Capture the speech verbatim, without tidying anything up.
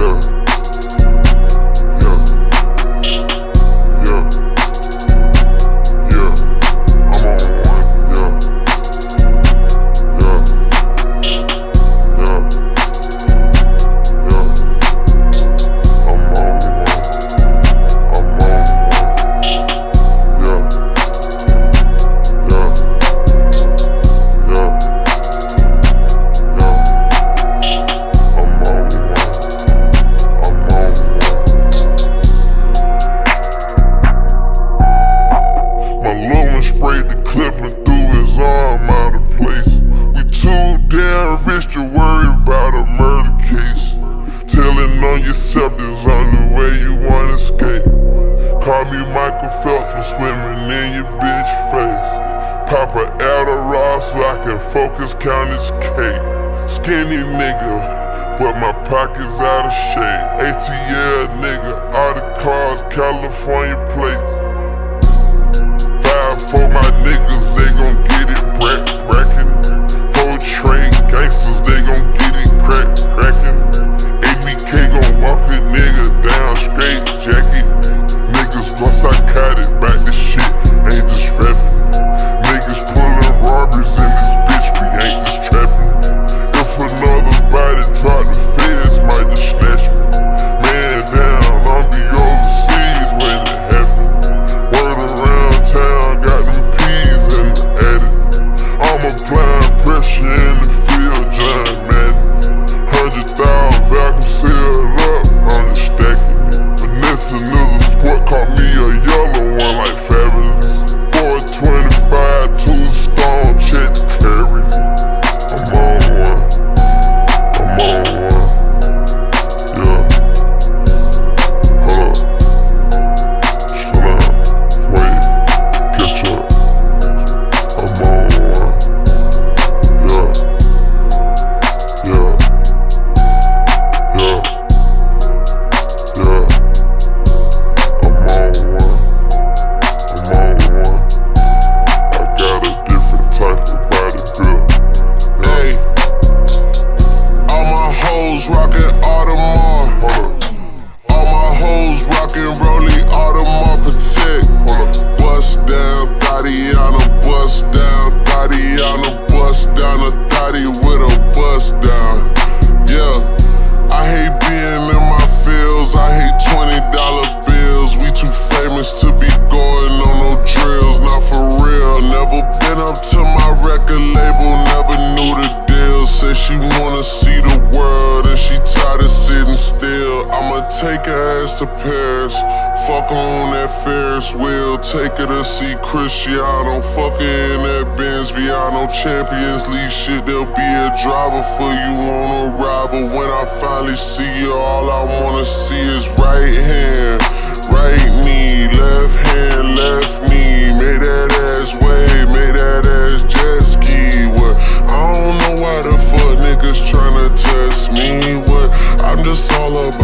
Sprayed the clip and threw his arm out of place. We too damn rich to worry about a murder case. Telling on yourself there's only way you wanna escape. Call me Michael Phelps from swimming in your bitch face. Pop a Adderall so I can focus, count his cake. Skinny nigga, but my pocket's out of shape. A T L nigga, all the cars, California plates. For my niggas, they gon' get it brack, brackin'. For trade gangsters, they gon' get it crack, crackin'. A B K gon' walk a nigga down straight jacket. Niggas go psychotic back this shit, ain't just rapping. Niggas pullin' robberies in this bitch, we ain't just trappin'. If another body drop, the feds might just snatch me. Man down, I'll be overseas when it happen. Word around town, got them peas in the attic. I'm applying pressure in the field, John Madden. Hundred thousand vacuum sealed up, I'm just stacking it. Finessing is a sport, call me a yellow one like Fabulous. four twenty-five, two stone, check the carry. I'm on one, I'm on one, yeah. Hold up, slow down, wait, catch up. I'm on one, yeah, yeah, yeah, yeah. I'm on one, I'm on one. I got a different type of body build. Hey, all my hoes rockin' Audemars. Hold up, All my hoes rockin' Rollie Audemars Protect. hold up. Bust down, Tatiana, bust down, Tatiana, bust down, a thotty with a bust down. Yeah, I hate being in my fields, I hate twenty dollar bills. We too famous to be going on no drills, not for real. Never been up to my record label, never knew the deal. Say she wanna see the world and she tired of sitting still. I'ma take her ass to Paris, fuck her on that Ferris wheel. Take her to see Cristiano, fuck her in that Benz Viano. Champions League shit, there'll be a driver for you on arrival. When I finally see you, all I wanna see is right hand, right knee, left hand, left knee. Make that ass wave, make that ass jet ski. What? I don't know why the fuck niggas tryna test me. What? I'm just all about